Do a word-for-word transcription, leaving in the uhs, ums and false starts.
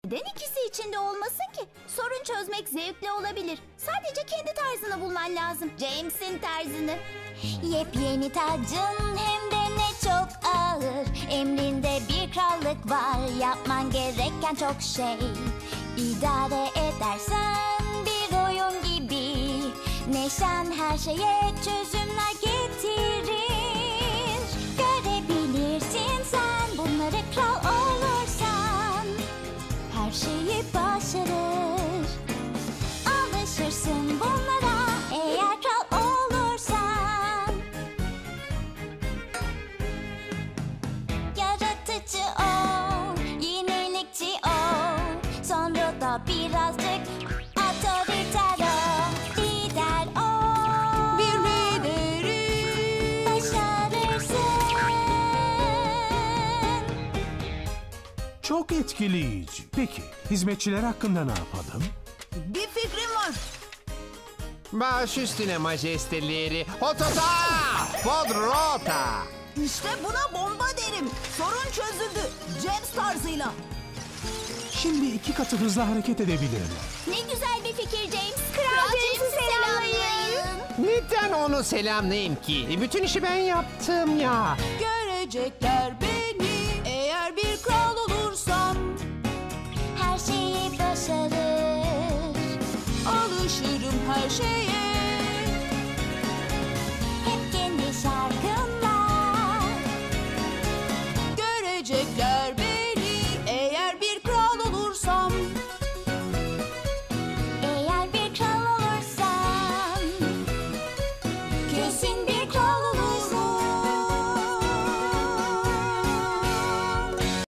Neden ikisi içinde olmasın ki? Sorun çözmek zevkli olabilir. Sadece kendi tarzını bulman lazım. James'in tarzını. Yepyeni tacın hem de ne çok ağır. Emrinde bir krallık var, yapman gereken çok şey. İdare edersen bir oyun gibi. Neşen her şeye çözümler getirir. Görebilirsin sen bunları, kral olursan her şeyi başarır. Alışırsın bunlara eğer kral olursan. Yaratıcı ol, yenilikçi ol. Sonra da birazcık otoriter ol. Lider ol. Bir lideri. Başarırsın. Çok etkileyici. Peki, hizmetçiler hakkında ne yapalım? Bir fikrim var. Baş üstüne majesteleri. Hotota! Podrota! İşte buna bomba derim. Sorun çözüldü. James tarzıyla. Şimdi iki katı hızlı hareket edebilirler. Ne güzel bir fikir James. Kral, James'i selamlayın. Neden onu selamlayayım ki? Bütün işi ben yaptım ya. Görecekler beni eğer bir kral olursam. Her şeyi başarır. Alışırım her şeye.